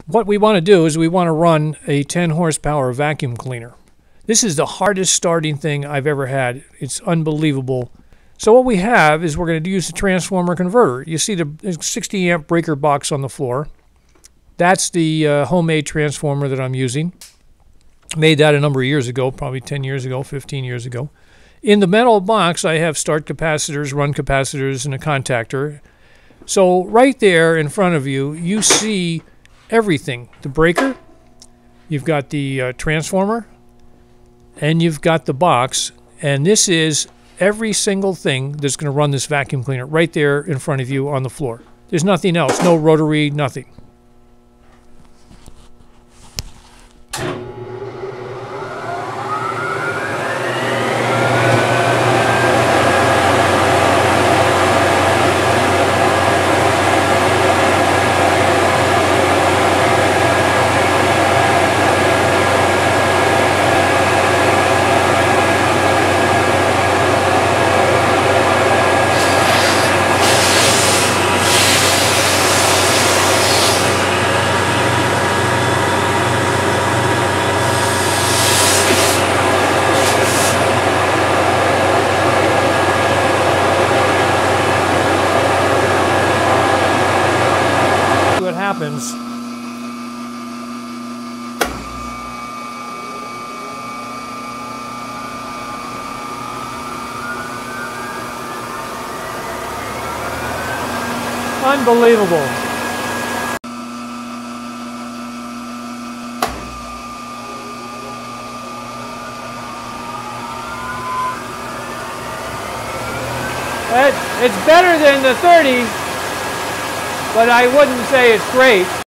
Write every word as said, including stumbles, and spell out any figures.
What we want to do is we want to run a ten horsepower vacuum cleaner. This is the hardest starting thing I've ever had. It's unbelievable. So what we have is we're going to use the transformer converter. You see the sixty amp breaker box on the floor. That's the uh, homemade transformer that I'm using. Made that a number of years ago, probably ten years ago, fifteen years ago. In the metal box, I have start capacitors, run capacitors, and a contactor. So right there in front of you, you see everything. The breaker, you've got the uh, transformer, and you've got the box. And this is every single thing that's going to run this vacuum cleaner right there in front of you on the floor. There's nothing else, no rotary, nothing. What happens unbelievable. It, it's better than the thirty, but I wouldn't say it's great.